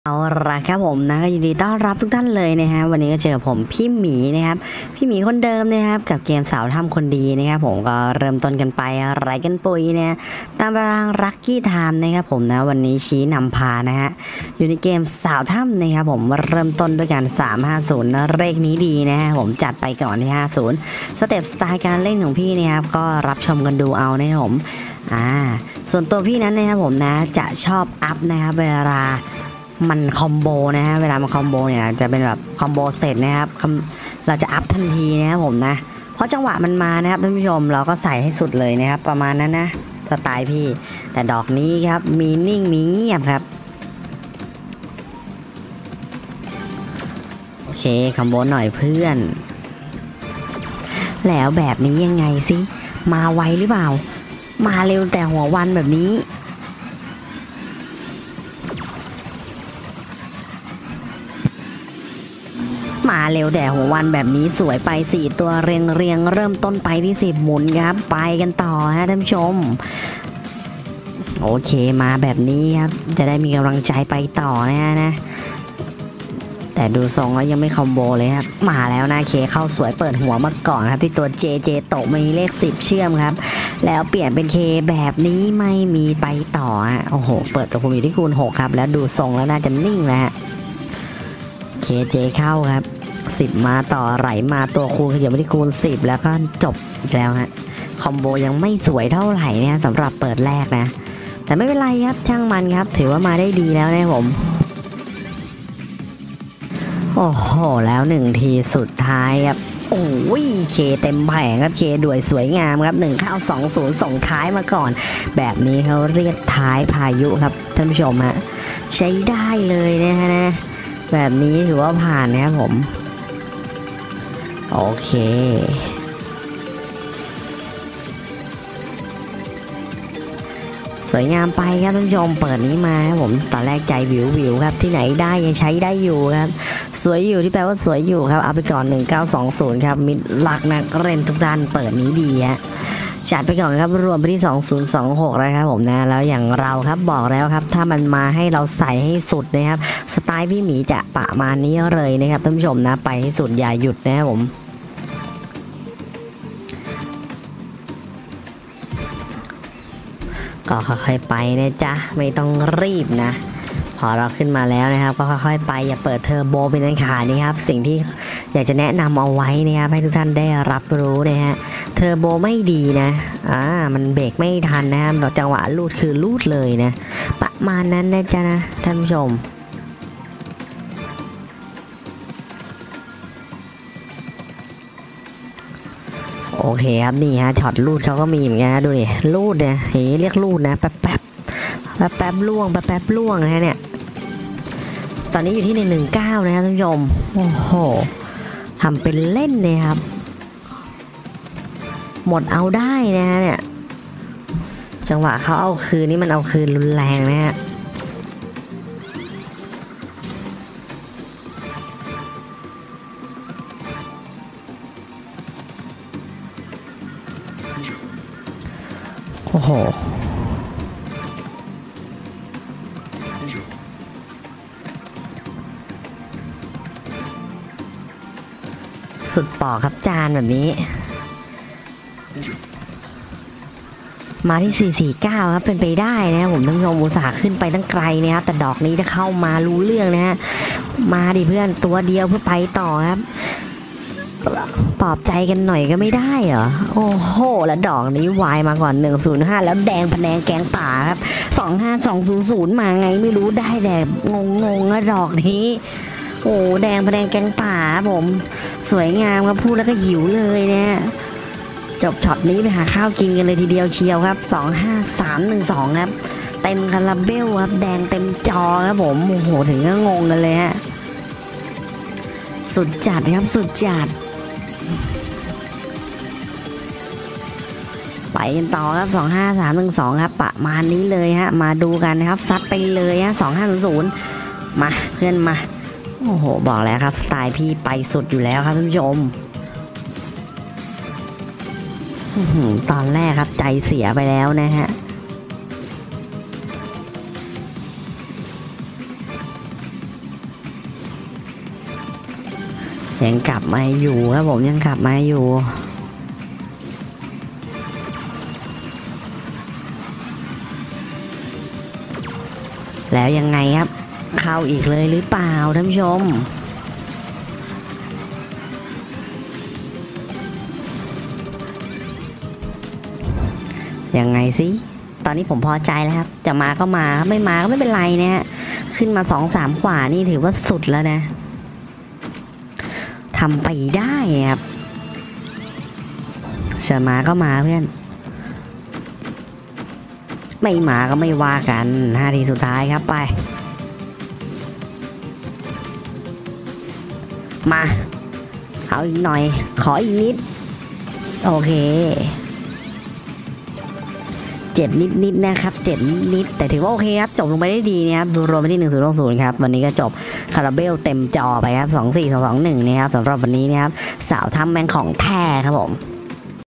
เอาละครับผมนะก็ยินดีต้อนรับทุกท่านเลยนะฮะวันนี้ก็เจอผมพี่หมีนะครับพี่หมีคนเดิมนะครับกับเกมสาวถ้ำคนดีนะครับผมก็เริ่มต้นกันไปอะไรกันปุยเนี่ยตามตารางลัคกี้ไทม์นะครับผมนะวันนี้ชี้นำพานะฮะอยู่ในเกมสาวถ้ำนะครับผมเริ่มต้นด้วยกัน350นะเลขนี้ดีนะฮะผมจัดไปก่อนที่50สเต็ปสไตล์การเล่นของพี่นะครับก็รับชมกันดูเอานะครับผมส่วนตัวพี่นั้นนะครับผมนะจะชอบอัพนะครับเวลามันคอมโบนะฮะเวลามันคอมโบเนี่ยจะเป็นแบบคอมโบเสร็จนะครับเราจะอัพทันทีนะครับผมนะเพราะจังหวะมันมานะครับท่านผู้ชมเราก็ใส่ให้สุดเลยนะครับประมาณนั้นนะสไตล์พี่แต่ดอกนี้ครับมีนิ่งมีเงียบครับโอเคคอมโบหน่อยเพื่อนแล้วแบบนี้ยังไงสิมาไวหรือเปล่ามาเร็วแต่หัววันแบบนี้มาเร็วแต่หัววันแบบนี้สวยไป4ตัวเรียงเริ่มต้นไปที่10หมุนครับไปกันต่อฮะท่านผู้ชมโอเคมาแบบนี้ครับจะได้มีกำลังใจไปต่อนะแต่ดูทรงแล้วยังไม่คอมโบเลยครับมาแล้วนะเคเข้าสวยเปิดหัวมาก่อนครับที่ตัว JJ ตกมีเลข10เชื่อมครับแล้วเปลี่ยนเป็นเคแบบนี้ไม่มีไปต่อฮะโอ้โหเปิดตัวคูณอยู่ที่คูณ6ครับแล้วดูทรงแล้วน่าจะนิ่งแล้วเคเจเข้าครับ10มาต่อไหลมาตัวคูณขยับไปที่คูณ10แล้วก็จบอีกแล้วฮะคอมโบยังไม่สวยเท่าไหร่เนี่ยสำหรับเปิดแรกนะแต่ไม่เป็นไรครับช่างมันครับถือว่ามาได้ดีแล้วนะผมโอ้โหแล้ว1ทีสุดท้ายครับโอ้ยเคเต็มแผงครับเคด้วยสวยงามครับ1920ส่งท้ายมาก่อนแบบนี้เขาเรียกท้ายพายุครับท่านผู้ชมฮะใช้ได้เลยนะฮะแบบนี้ถือว่าผ่านนะครับผมโอเคสวยงามไปครับท่านผู้ชมเปิดนี้มาครับผมตอนแรกใจวิวครับที่ไหนได้ยังใช้ได้อยู่ครับสวยอยู่ที่แปลว่าสวยอยู่ครับเอาไปก่อน1920ครับมิดลักนักเล่นทุกท่านเปิดนี้ดีฮะจัดไปก่อนครับรวมไปที่2026แล้วครับผมนะแล้วอย่างเราครับบอกแล้วครับถ้ามันมาให้เราใส่ให้สุดนะครับสไตล์พี่หมีจะประมาณนี้เลยนะครับท่านผู้ชมนะไปให้สุดอย่าหยุดนะครับผมก็ค่อยๆไปนะจ๊ะไม่ต้องรีบนะพอเราขึ้นมาแล้วนะครับก็ค่อยๆไปอย่าเปิดเทอร์โบเป็นอันขาดนี่ครับสิ่งที่อยากจะแนะนำเอาไว้นะครับให้ทุกท่านได้รับรู้นะฮะเทอร์โบไม่ดีนะมันเบรกไม่ทันนะครับจังหวะลูดคือลูดเลยนะประมาณนั้นนะจ๊ะนะท่านผู้ชมโอเคครับนี่ฮะช็อตลูดเขาก็มีเหมือนกันนะดูดิลูดเนี่ยเรียกลูดนะแป๊บล่วงแป๊บล่วงนะฮะเนี่ยตอนนี้อยู่ที่ใน19นะครับท่านผู้ชมโอ้โหทำเป็นเล่นเลยครับหมดเอาได้นะฮะเนี่ยจังหวะเขาเอาคืนนี่มันเอาคืนรุนแรงนะฮะโอ้โหสุดปอกครับจานแบบนี้มาที่449ครับเป็นไปได้นะผมท่านผู้ชมอุตส่าห์ขึ้นไปตั้งไกลนะครับแต่ดอกนี้จะเข้ามารู้เรื่องนะฮะมาดิเพื่อนตัวเดียวเพื่อไปต่อครับปลอบใจกันหน่อยก็ไม่ได้เหรอโอ้โหแล้วดอกนี้วายมาก่อน105แล้วแดงพะแนงแกงป่าครับ25200มาไงไม่รู้ได้แต่งงนะดอกนี้โอ้แดงพะแนงแกงป่าผมสวยงามครับพูดแล้วก็หิวเลยเนี่ยจบช็อตนี้ไปหาข้าวกินกันเลยทีเดียวเชียวครับ25312ครับเต็มคาราเบลครับแดงเต็มจอครับผมโอ้โหถึงก็งงกันเลยฮะสุดจัดครับสุดจัดไปกันต่อครับ25312ครับประมาณนี้เลยฮะมาดูกันนะครับซัดไปเลยฮะ2500มาเพื่อนมาโอ้โหบอกแล้วครับสไตล์พี่ไปสุดอยู่แล้วครับท่านผู้ชมตอนแรกครับใจเสียไปแล้วนะฮะ โยังกลับมาอยู่ครับผมยังกลับมาอยู่แล้วยังไงครับเข้าอีกเลยหรือเปล่าท่านผู้ชมยังไงสิตอนนี้ผมพอใจแล้วครับจะมาก็มาไม่มาก็ไม่เป็นไรนะฮะขึ้นมา2-3 กว่านี่ถือว่าสุดแล้วนะทำไปได้ครับจะมาก็มาเพื่อนไม่มาก็ไม่ว่ากัน5 ทีสุดท้ายครับไปมาเอาอีกหน่อยขออีกนิดโอเคเจ็บนิดนะครับเจ็บนิดแต่ถือว่าโอเคครับจบลงไปได้ดีนะครับรวมไปที่1060ครับวันนี้ก็จบคาราเบลเต็มจอไปครับ24-221นะครับสำหรับวันนี้นะครับสาวทำแมงของแท้ครับผม